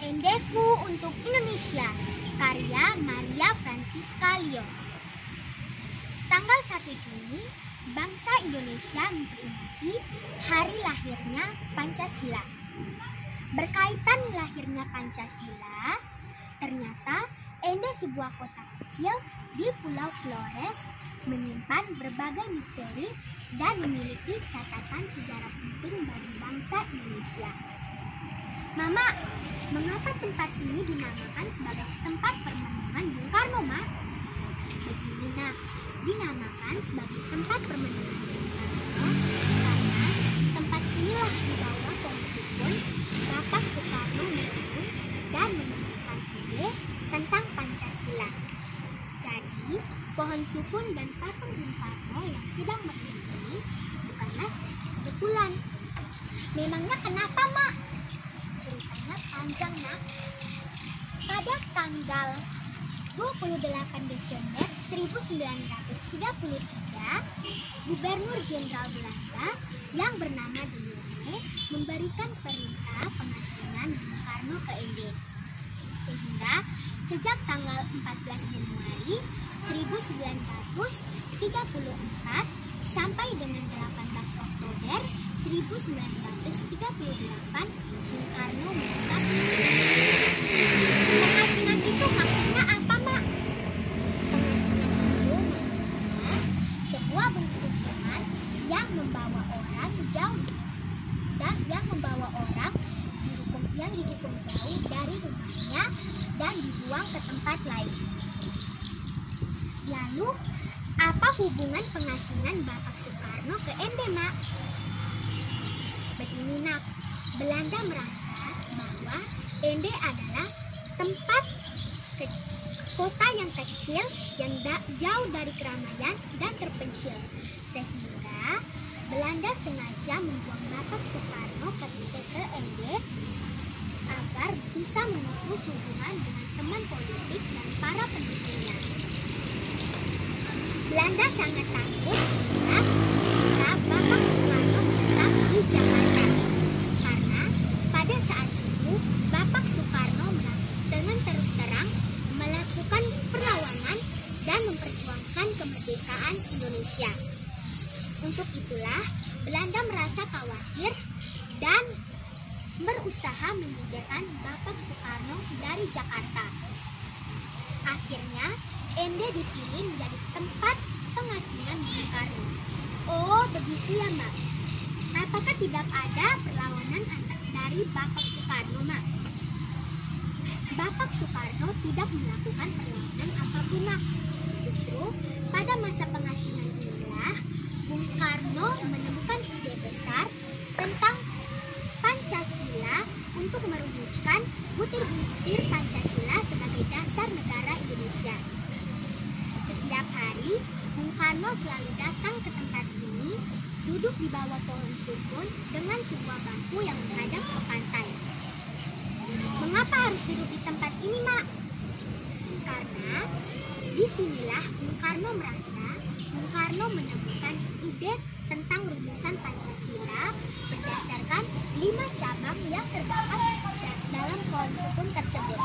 Endeku untuk Indonesia, karya Maria Francisca Lyon. Tanggal 1 Juni, bangsa Indonesia memperingati hari lahirnya Pancasila. Berkaitan lahirnya Pancasila, ternyata Ende, sebuah kota kecil di Pulau Flores, menyimpan berbagai misteri dan memiliki catatan sejarah penting bagi bangsa Indonesia. Mama, mengapa tempat ini dinamakan sebagai tempat permenungan Bung Karno, Ma? Begini, Nak, dinamakan sebagai tempat permenungan Bung Karno karena tempat inilah dibawa pengusipun Bapak Soekarno menurun dan menemukan ide tentang Pancasila. Jadi, pohon sukun dan patung Bung Karno yang sedang berdiri ini bukanlah kebetulan. Memangnya kenapa, Mak? Ceritanya panjang, Nak. Pada tanggal 28 Desember 1933, Gubernur Jenderal Belanda yang bernama De Lionne memberikan perintah pengasingan Bung Karno ke Ende. Sehingga sejak tanggal 14 Januari 1934 sampai dengan 18 Oktober 1938, Bung Karno menetap. Pengasingan itu maksudnya apa, Mak? Pengasingan itu maksudnya sebuah bentuk hukuman yang membawa orang jauh dan yang membawa orang yang dihukum jauh dari rumahnya dan dibuang ke tempat lain. Lalu, apa hubungan pengasingan Bapak Soekarno ke Ende, Mak? Begini, Nak, Belanda merasa bahwa Ende adalah tempat kota yang kecil yang jauh dari keramaian dan terpencil, sehingga Belanda sengaja membuang Bapak Soekarno ke Ende agar bisa memutus hubungan dengan teman politik dan para pendukungnya. Belanda sangat takut jika Bapak Soekarno menetap di Jakarta, karena pada saat itu Bapak Soekarno dengan terus terang melakukan perlawanan dan memperjuangkan kemerdekaan Indonesia. Untuk itulah Belanda merasa khawatir dan berusaha menyingkirkan Bapak Soekarno dari Jakarta. Akhirnya, Ende dipilih menjadi tempat pengasingan Bung Karno. Oh, begitu ya, Mak. Apakah tidak ada perlawanan dari Bapak Soekarno, Mak? Bapak Soekarno tidak melakukan perlawanan apapun, Mak. Justru pada masa pengasingan inilah Bung Karno menemukan ide besar tentang Pancasila untuk merumuskan butir-butir Pancasila sebagai dasar negara Indonesia. Setiap hari, Bung Karno selalu datang ke tempat ini, duduk di bawah pohon sukun dengan sebuah bangku yang menghadap ke pantai. Mengapa harus duduk di tempat ini, Mak? Karena disinilah Bung Karno merasa Bung Karno menemukan ide tentang rumusan Pancasila berdasarkan 5 cabang yang terdapat dalam pohon sukun tersebut.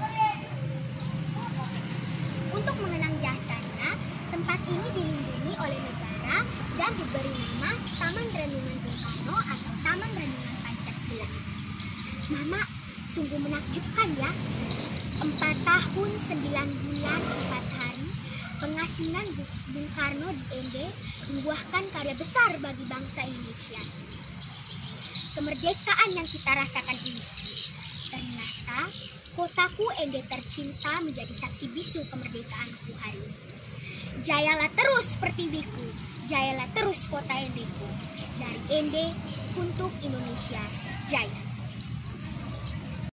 Untuk mengenang jasanya, tempat ini dilindungi oleh negara dan diberi nama Taman Renungan Bung Karno atau Taman Renungan Pancasila. Mama, sungguh menakjubkan ya. 4 tahun, 9 bulan, 4 hari, pengasingan Bung Karno di Ende membuahkan karya besar bagi bangsa Indonesia. Kemerdekaan yang kita rasakan ini, ternyata kotaku Ende tercinta menjadi saksi bisu kemerdekaanku hari ini. Jayalah terus Pertiwiku, jayalah terus kota Endeku. Dari Ende untuk Indonesia, jaya.